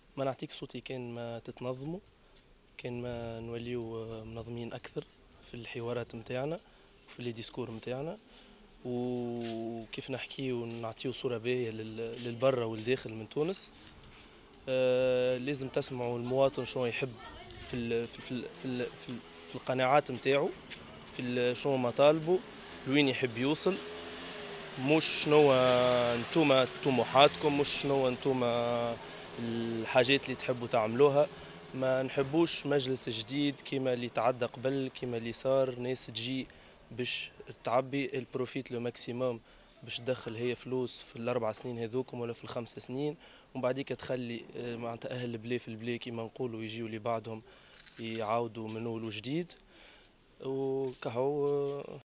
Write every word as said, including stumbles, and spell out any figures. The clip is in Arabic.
ما نعطيك صوتي كان ما تتنظموا، كان ما نوليو منظمين أكثر في الحوارات متاعنا وفي لي ديسكور متاعنا، وكيف نحكي ونعطيو صورة باهية لل- للبرة والداخل من تونس. آه، لازم تسمعوا المواطن شنو يحب في ال في ال في ال في, ال في, ال في القناعات متاعو، في ال- شنو مطالبه، لوين يحب يوصل. مش شنو انتوما طموحاتكم، مش شنو انتوما الحاجات اللي تحبوا تعملوها. ما نحبوش مجلس جديد كيما اللي تعدى قبل، كيما اللي صار ناس تجي باش تعبي البروفيت لو ماكسيموم، باش تدخل هي فلوس في الاربع سنين هذوكم ولا في الخمس سنين، ومن بعديك تخلي آه، معناتها اهل البلا في البلا كيما نقولوا يجيو اللي بعدهم يعاودوا من اول وجديد. وكهو